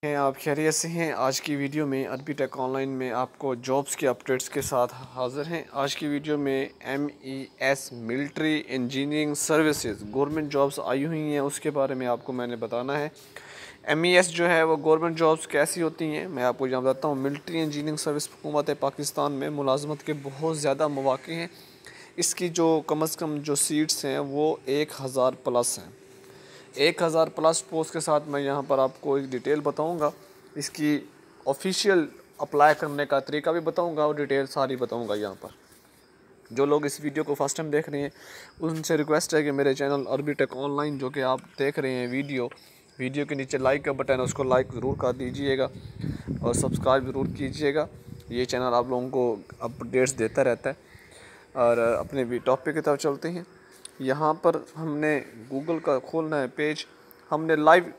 हैं आप खैरियत से हैं। आज की वीडियो में अरबी टेक ऑनलाइन में आपको जॉब्स के अपडेट्स के साथ हाज़िर हैं। आज की वीडियो में MES military engineering services government jobs आई हुई हैं, उसके बारे में आपको मैंने बताना है। MES जो है वो गवर्नमेंट जॉब्स कैसी होती हैं मैं आपको यहाँ बताता हूँ। मिलिट्री इंजीनियरिंग सर्विस हुकूमत पाकिस्तान में मुलाजमत के बहुत ज़्यादा मौक़े हैं। इसकी जो कम अज़ कम जो सीट्स हैं वो 1000 प्लस हैं। 1000 प्लस पोस्ट के साथ मैं यहाँ पर आपको एक डिटेल बताऊँगा। इसकी ऑफिशियल अप्लाई करने का तरीका भी बताऊँगा और डिटेल सारी बताऊँगा। यहाँ पर जो लोग इस वीडियो को फर्स्ट टाइम देख रहे हैं उनसे रिक्वेस्ट है कि मेरे चैनल अरबी टेक ऑनलाइन जो कि आप देख रहे हैं वीडियो के नीचे लाइक का बटन है, उसको लाइक ज़रूर कर दीजिएगा और सब्सक्राइब ज़रूर कीजिएगा। ये चैनल आप लोगों को अपडेट्स देता रहता है। और अपने भी टॉपिक की तरफ चलते हैं। यहाँ पर हमने गूगल का खोलना है पेज, हमने लाइव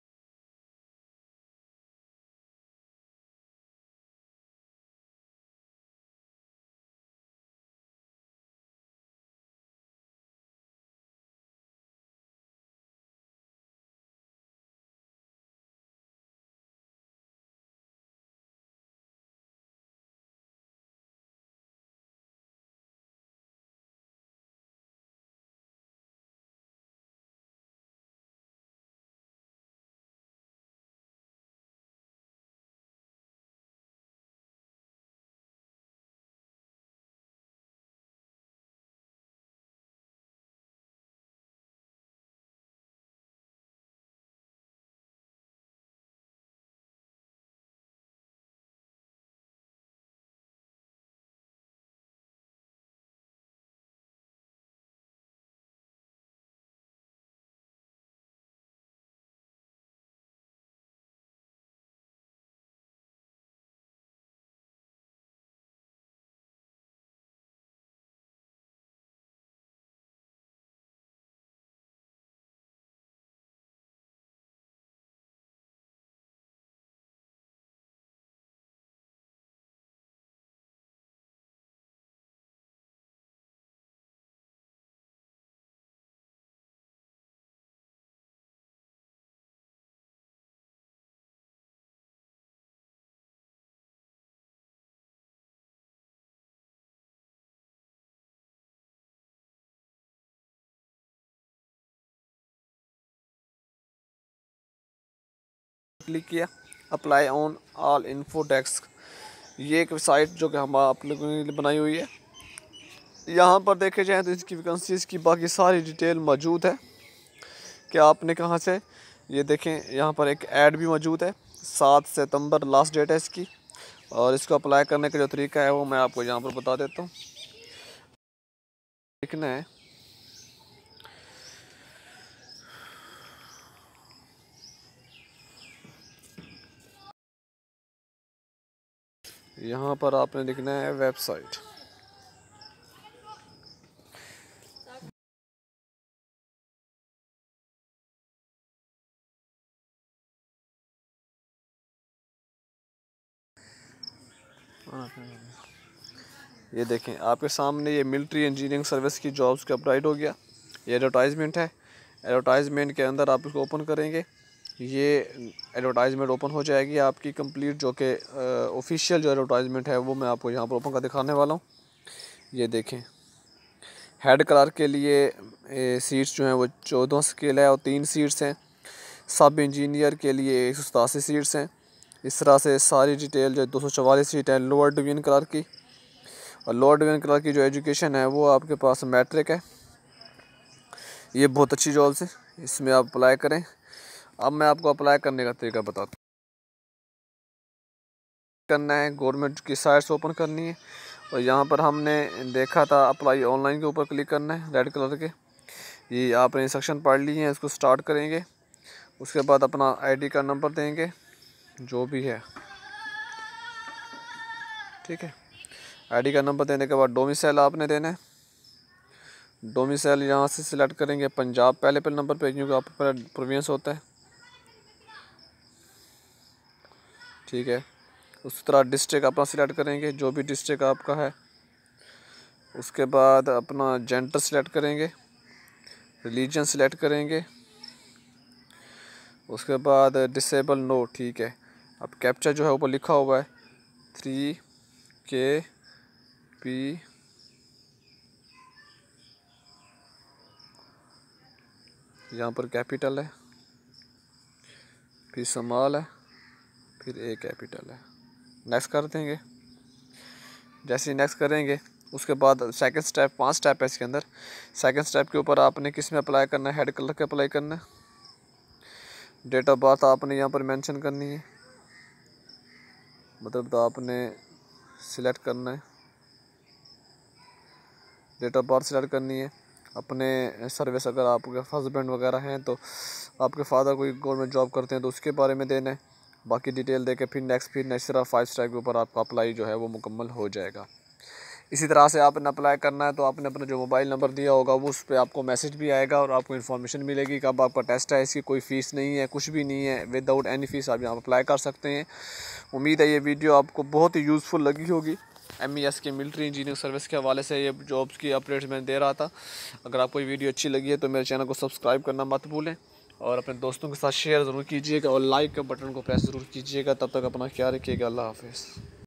क्लिक किया apply on all info desk. ये एक साइट जो कि हम आप लोगों ने बनाई हुई है। यहाँ पर देखे जाए तो इसकी वैकेंसीज़ की बाकी सारी डिटेल मौजूद है कि आपने कहाँ से। ये देखें यहाँ पर एक ऐड भी मौजूद है। 7 सितंबर लास्ट डेट है इसकी। और इसको अप्लाई करने का जो तरीका है वो मैं आपको यहाँ पर बता देता हूँ। लिखना है यहाँ पर आपने लिखना है वेबसाइट। ये देखें आपके सामने ये मिलिट्री इंजीनियरिंग सर्विस की जॉब्स का अपडेट हो गया। ये एडवर्टाइजमेंट है। एडवर्टाइजमेंट के अंदर आप इसको ओपन करेंगे, ये एडवर्टाइजमेंट ओपन हो जाएगी आपकी कंप्लीट, जो कि ऑफिशियल जो एडवर्टाइजमेंट है वो मैं आपको यहाँ पर ओपन कर दिखाने वाला हूँ। ये देखें हेड क्लर्क के लिए सीट्स जो हैं वो 14 स्केल है और 3 सीट्स हैं। सब इंजीनियर के लिए 187 सीट्स हैं। इस तरह से सारी डिटेल जो 244 सीट है लोअर डिवीजन क्लर्क की। और लोअर डिवीजन क्लर्क की जो एजुकेशन है वो आपके पास मैट्रिक है। ये बहुत अच्छी जॉब्स है, इसमें आप अप्लाई करें। अब मैं आपको अप्लाई करने का तरीका बताता हूँ। करना है गवर्नमेंट की साइट्स ओपन करनी है और यहाँ पर हमने देखा था अप्लाई ऑनलाइन के ऊपर क्लिक करना है रेड कलर के। ये आपने इंस्ट्रक्शन पढ़ ली है, इसको स्टार्ट करेंगे। उसके बाद अपना आईडी का नंबर देंगे जो भी है, ठीक है। आईडी का नंबर देने के बाद डोमिसाइल आपने देना है। डोमिसाइल यहाँ से सिलेक्ट करेंगे पंजाब पहले नंबर पे, क्योंकि आप पर प्रोविंस होता है, ठीक है। उस तरह डिस्ट्रिक्ट अपना सिलेक्ट करेंगे जो भी डिस्ट्रिक्ट आपका है। उसके बाद अपना जेंडर सिलेक्ट करेंगे, रिलीजन सिलेक्ट करेंगे। उसके बाद डिसेबल नो, ठीक है। अब कैप्चा जो है ऊपर लिखा हुआ है 3KP, यहाँ पर कैपिटल है, फिर स्मॉल है, फिर ए कैपिटल है। नेक्स्ट कर देंगे। जैसे ही नेक्स्ट करेंगे उसके बाद सेकंड स्टेप, 5 स्टेप है इसके अंदर। सेकंड स्टेप के ऊपर आपने किस में अप्लाई करना है, हेड कलर के अप्लाई करना है। डेट ऑफ बर्थ आपने यहाँ पर मेंशन करनी है, मतलब तो आपने सिलेक्ट करना है, डेट ऑफ बर्थ सिलेक्ट करनी है। अपने सर्विस, अगर आपके हस्बैंड वगैरह हैं तो आपके फादर कोई गवर्नमेंट जॉब करते हैं तो उसके बारे में देना है। बाकी डिटेल दे के फिर नेक्स्ट सिर्फ 5 स्टेप के ऊपर आपका अप्लाई जो है वो मुकम्मल हो जाएगा। इसी तरह से आपने अप्लाई करना है तो आपने अपना जो मोबाइल नंबर दिया होगा वो उस पर आपको मैसेज भी आएगा और आपको इन्फॉर्मेशन मिलेगी कि अब आपका टेस्ट है। इसकी कोई फ़ीस नहीं है, कुछ भी नहीं है, विदाउट एनी फ़ीस आप यहाँ अप्लाई कर सकते हैं। उम्मीद है ये वीडियो आपको बहुत ही यूज़फुल लगी होगी। MES के मिलिट्री इंजीनियरिंग सर्विस के हवाले से ये जॉब्स की अपडेट्स मैंने दे रहा था। अगर आपको ये वीडियो अच्छी लगी है तो मेरे चैनल को सब्सक्राइब करना मत भूलें और अपने दोस्तों के साथ शेयर ज़रूर कीजिएगा और लाइक का बटन को प्रेस ज़रूर कीजिएगा। तब तक अपना ख्याल रखिएगा। अल्लाह हाफ़िज़।